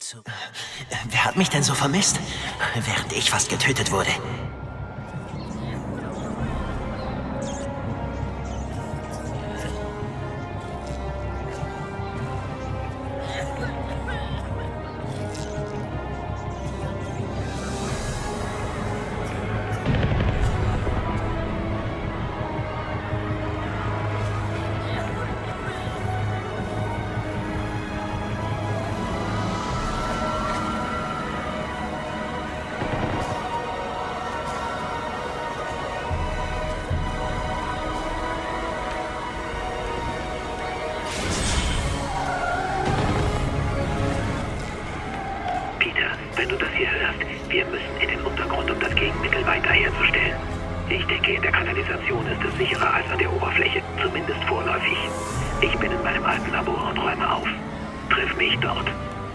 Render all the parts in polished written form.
Wer hat mich denn so vermisst, während ich fast getötet wurde? Wenn du das hier hörst, wir müssen in den Untergrund, um das Gegenmittel weiter herzustellen. Ich denke, in der Kanalisation ist es sicherer als an der Oberfläche, zumindest vorläufig. Ich bin in meinem alten Labor und räume auf. Triff mich dort.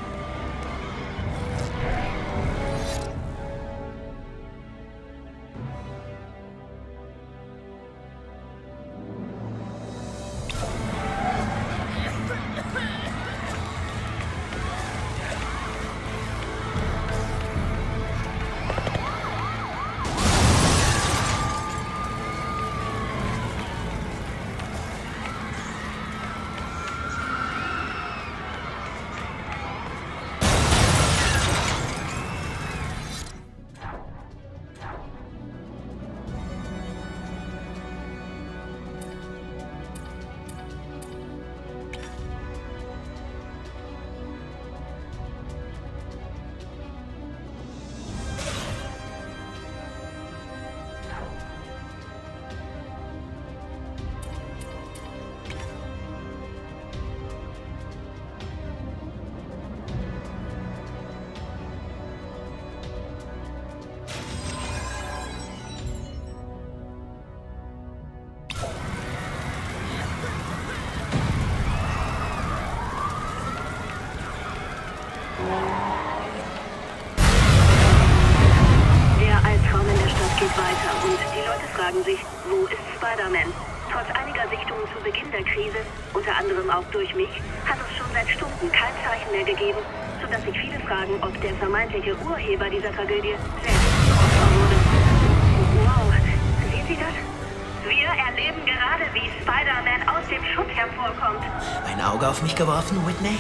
Geht weiter und die Leute fragen sich, wo ist Spider-Man? Trotz einiger Sichtungen zu Beginn der Krise, unter anderem auch durch mich, hat es schon seit Stunden kein Zeichen mehr gegeben, sodass sich viele fragen, ob der vermeintliche Urheber dieser Tragödie selbst zum Opfer wurde. Wow, sehen Sie das? Wir erleben gerade, wie Spider-Man aus dem Schutt hervorkommt. Ein Auge auf mich geworfen, Whitney?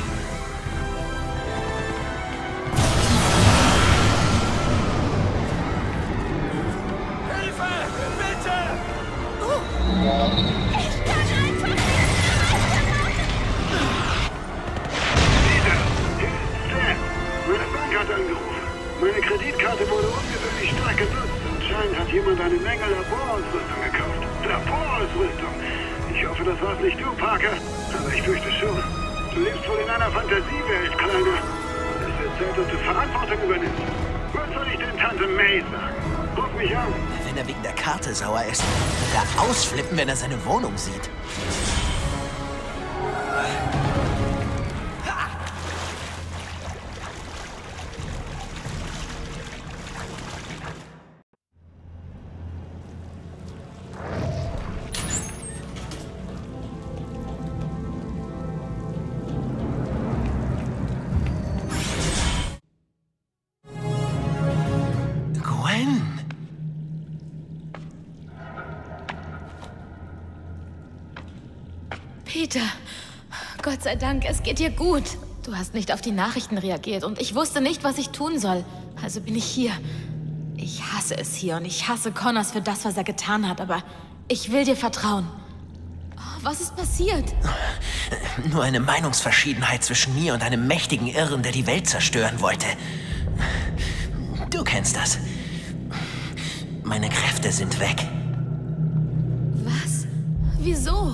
Meine Kreditkarte wurde ungewöhnlich stark genutzt. Anscheinend hat jemand eine Menge Laborausrüstung gekauft. Laborausrüstung! Ich hoffe, das war's nicht du, Parker. Aber ich fürchte schon. Du lebst wohl in einer Fantasiewelt, Kleiner. Es wird Zeit, dass du Verantwortung übernimmst. Was soll ich denn Tante May sagen? Ruf mich an. Wenn er wegen der Karte sauer ist, wird er ausflippen, wenn er seine Wohnung sieht. Peter, Gott sei Dank, es geht dir gut. Du hast nicht auf die Nachrichten reagiert und ich wusste nicht, was ich tun soll. Also bin ich hier. Ich hasse es hier und ich hasse Connors für das, was er getan hat, aber ich will dir vertrauen. Oh, was ist passiert? Nur eine Meinungsverschiedenheit zwischen mir und einem mächtigen Irren, der die Welt zerstören wollte. Du kennst das. Meine Kräfte sind weg. Was? Wieso?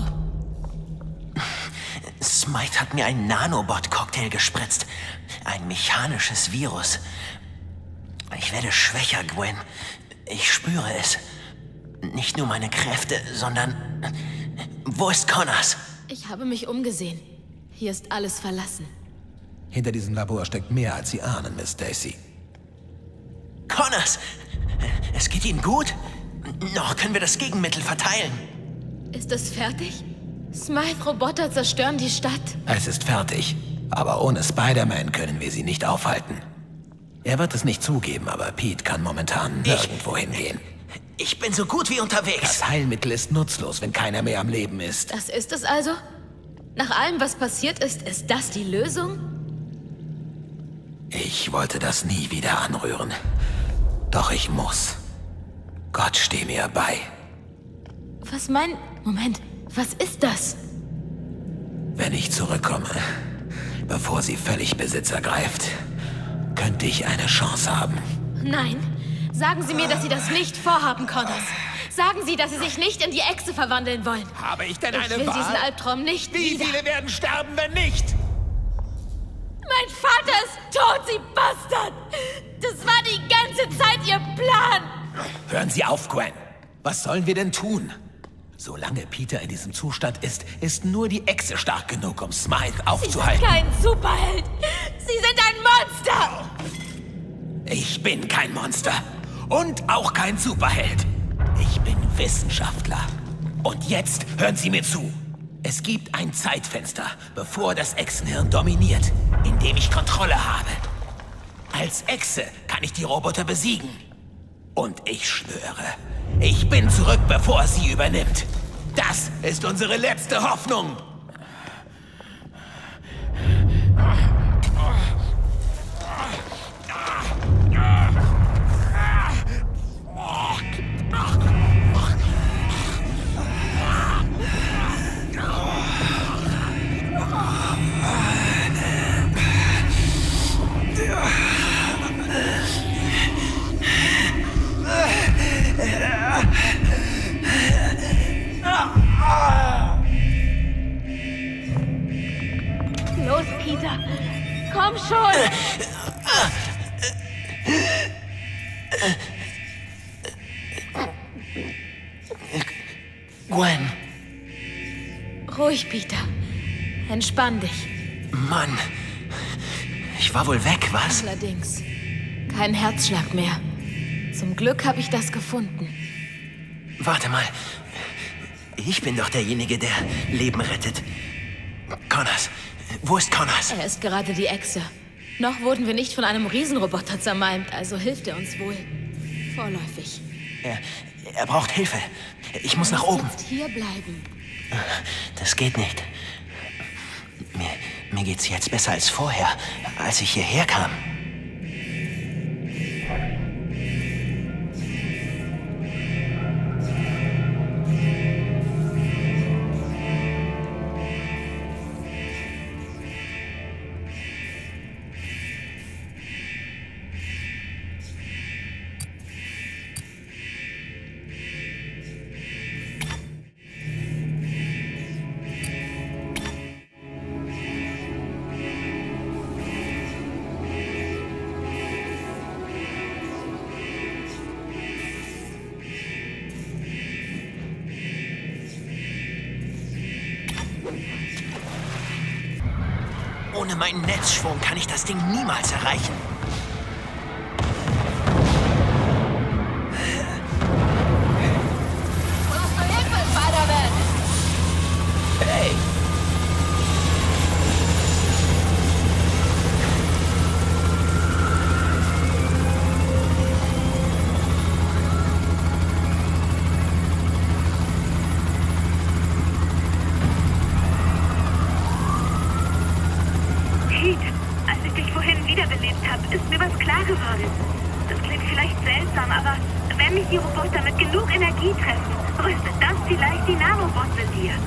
Smythe hat mir einen Nanobot-Cocktail gespritzt. Ein mechanisches Virus. Ich werde schwächer, Gwen. Ich spüre es. Nicht nur meine Kräfte, sondern... Wo ist Connors? Ich habe mich umgesehen. Hier ist alles verlassen. Hinter diesem Labor steckt mehr, als Sie ahnen, Miss Stacy. Connors! Es geht Ihnen gut? Noch können wir das Gegenmittel verteilen. Ist es fertig? Smythe-Roboter zerstören die Stadt. Es ist fertig. Aber ohne Spider-Man können wir sie nicht aufhalten. Er wird es nicht zugeben, aber Pete kann momentan nirgendwo hingehen. Ich bin so gut wie unterwegs. Das Heilmittel ist nutzlos, wenn keiner mehr am Leben ist. Das ist es also? Nach allem, was passiert ist das die Lösung? Ich wollte das nie wieder anrühren. Doch ich muss. Gott steh mir bei. Moment, was ist das? Wenn ich zurückkomme, bevor sie völlig Besitz ergreift, könnte ich eine Chance haben. Nein, sagen Sie mir, dass Sie das nicht vorhaben, Connors. Sagen Sie, dass Sie sich nicht in die Echse verwandeln wollen. Habe ich denn Ich will diesen Albtraum nicht Wie wieder. viele werden sterben, wenn nicht? Mein Vater ist tot, Sie Bastard! Das war die ganze Zeit Ihr Plan! Hören Sie auf, Gwen. Was sollen wir denn tun? Solange Peter in diesem Zustand ist, ist nur die Echse stark genug, um Smythe Sie sind aufzuhalten. kein Superheld! Sie sind ein Monster! Ich bin kein Monster. Und auch kein Superheld. Ich bin Wissenschaftler. Und jetzt hören Sie mir zu. Es gibt ein Zeitfenster, bevor das Echsenhirn dominiert, in dem ich Kontrolle habe. Als Echse kann ich die Roboter besiegen. Und ich schwöre, ich bin zurück, bevor sie übernimmt. Das ist unsere letzte Hoffnung. Los, Peter! Komm schon! Gwen, Ruhig, Peter. Entspann dich. Mann. Ich war wohl weg, was? Allerdings. Kein Herzschlag mehr. Zum Glück habe ich das gefunden. Warte mal. Ich bin doch derjenige, der Leben rettet. Connors. Wo ist Connors? Er ist gerade die Echse. Noch wurden wir nicht von einem Riesenroboter zermalmt, also hilft er uns wohl. Vorläufig. Er braucht Hilfe. Ich muss nach oben. Jetzt hier bleiben. Das geht nicht. Mir geht's jetzt besser als vorher, als ich hierher kam. Ohne meinen Netzschwung kann ich das Ding niemals erreichen. Brauchst du Hilfe, Spider-Man? Hey! Pete, als ich dich vorhin wiederbelebt habe, ist mir was klar geworden. Das klingt vielleicht seltsam, aber wenn mich die Roboter mit genug Energie treffen, rüstet das vielleicht die Nanobots in dir.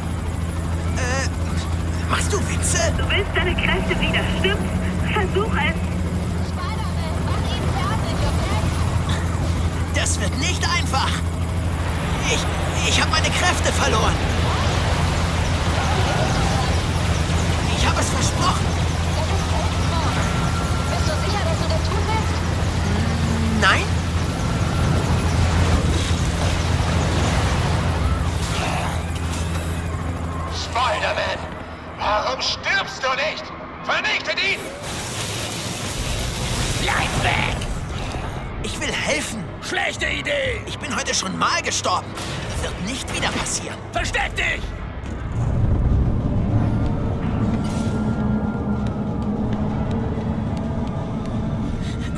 Machst du Witze? Du willst deine Kräfte wieder, stimmt's? Versuch es. Spider-Man, mach ihn fertig, okay? Das wird nicht einfach. Ich habe meine Kräfte verloren. Ich habe es versprochen. Bist du sicher, dass du das tun willst? Nein? Spider-Man! Warum stirbst du nicht? Vernichtet ihn! Bleib weg! Ich will helfen. Schlechte Idee! Ich bin heute schon mal gestorben. Wird nicht wieder passieren. Versteck dich!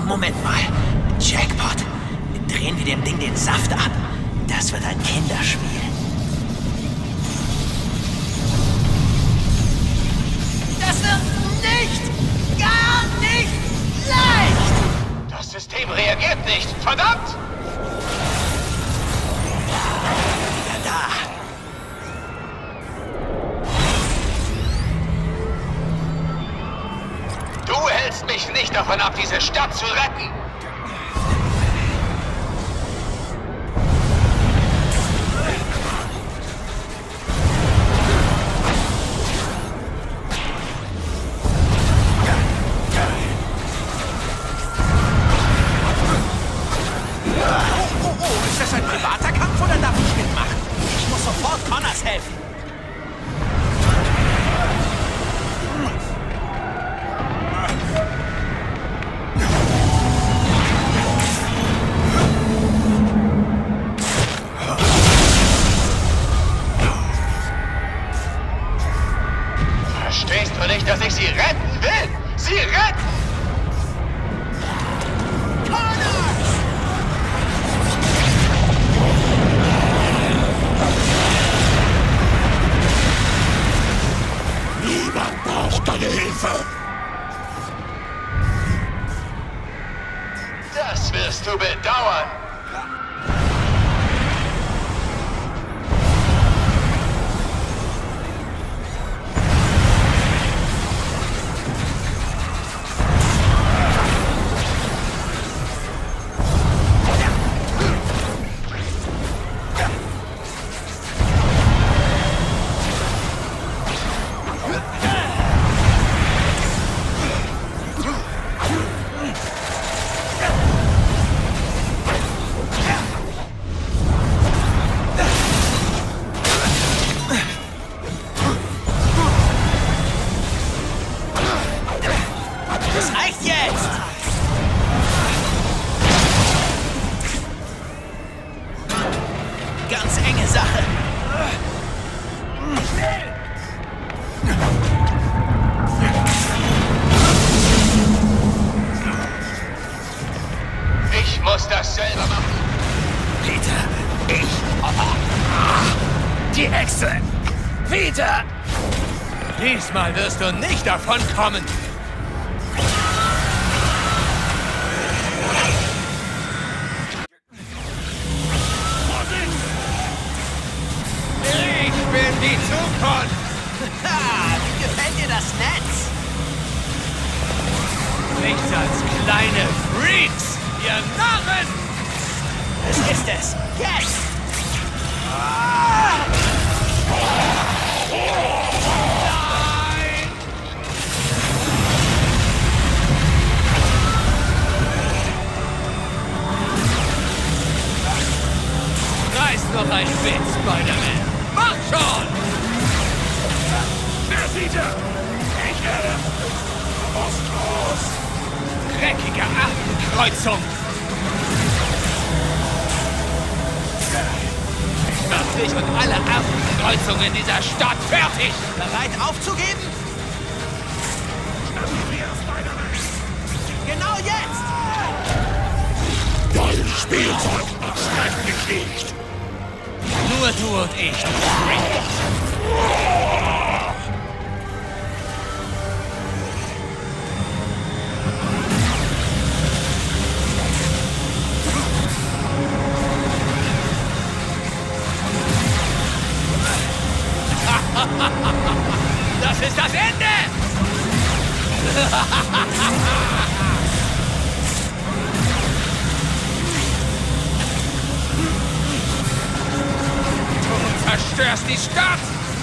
Moment mal. Jackpot. Drehen wir dem Ding den Saft ab? Das wird ein Kinderspiel. Das wird nicht, gar nicht leicht! Das System reagiert nicht! Verdammt! Wieder da. Du hältst mich nicht davon ab, diese Stadt zu retten! Ist das ein privater Kampf oder darf ich mitmachen? Ich muss sofort Connors helfen. Verstehst du nicht, dass ich sie retten will? Sie retten! Niemand braucht deine Hilfe! Das wirst du bedauern! Das reicht jetzt! Ganz enge Sache. Ich muss das selber machen. Peter, ich... Die Echse! Peter! Diesmal wirst du nicht davon kommen! Ich bin die Zukunft! Ha, wie gefällt dir das Netz? Nichts als kleine Freaks, ihr Narren! Es ist es. Jetzt! Nein! Reiß noch ein Witz, Spider-Man! Mach schon! Wer sieht er? Ich werde... Monstros! Dreckige Affenkreuzung! Ich mach dich und alle Affenkreuzungen dieser Stadt fertig! Bereit aufzugeben? Genau jetzt! Dein Spielzeug ist gekriegt! Nur du und ich, du Freak! Das ist das Ende! Du zerstörst die Stadt!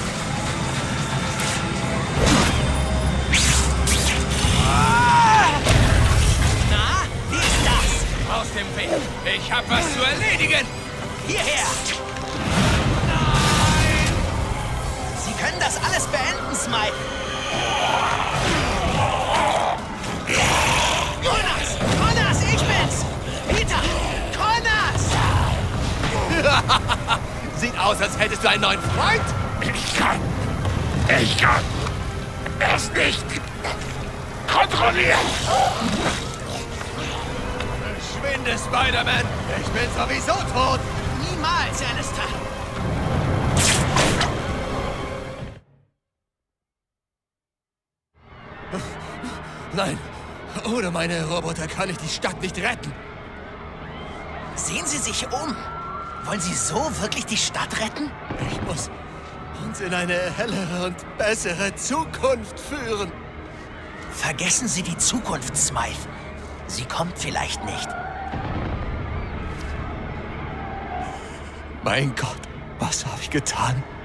Na, wie ist das? Aus dem Weg! Ich hab was zu erledigen! Hierher! Sie können das alles beenden, Smite. Connors, ich bin's! Peter! Connors! Sieht aus, als hättest du einen neuen Freund. Ich kann es nicht kontrollieren. Ende, Spider-Man! Ich bin sowieso tot! Niemals, Alistair! Nein, ohne meine Roboter kann ich die Stadt nicht retten. Sehen Sie sich um. Wollen Sie so wirklich die Stadt retten? Ich muss uns in eine hellere und bessere Zukunft führen. Vergessen Sie die Zukunft, Smythe. Sie kommt vielleicht nicht. Mein Gott, was habe ich getan?